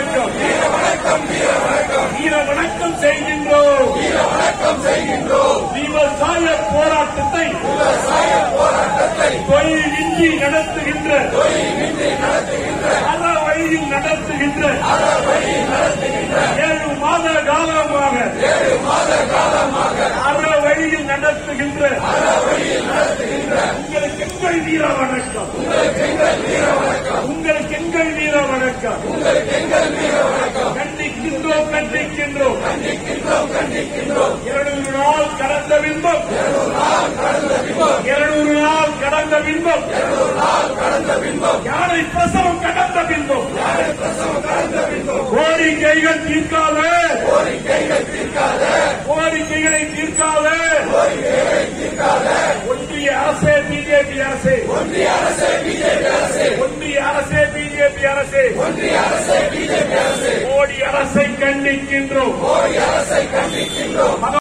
வணக்கம், வீர வணக்கம் செய்கின்றோம். விவசாய போராட்டத்தை தொழிலின்றி நடத்துகின்ற அற வழியில் நடத்துகின்ற 7 மாத காலமாக அற வழியில் நடத்துகின்ற உங்களுக்கு எங்கள் வீர வணக்கம், உங்களுக்கு எங்கள் வீர வணக்கம். கண்டிக்கின்றோம், கண்டிக்கின்றோம். 200 நாள் கடந்த பின்பம் 200 நாள் கடந்த பின்பம் யானை பிரசவம் கடந்த பின்பம் கோரிக்கைகள் தீர்க்காத, கோரிக்கைகளை தீர்க்காத ஒன்றிய அரசே பிஜேபி அரசே, ஒன்றிய அரசே பிஜேபி அரசே, மோடி அரசை கண்டிக்கின்றோம்.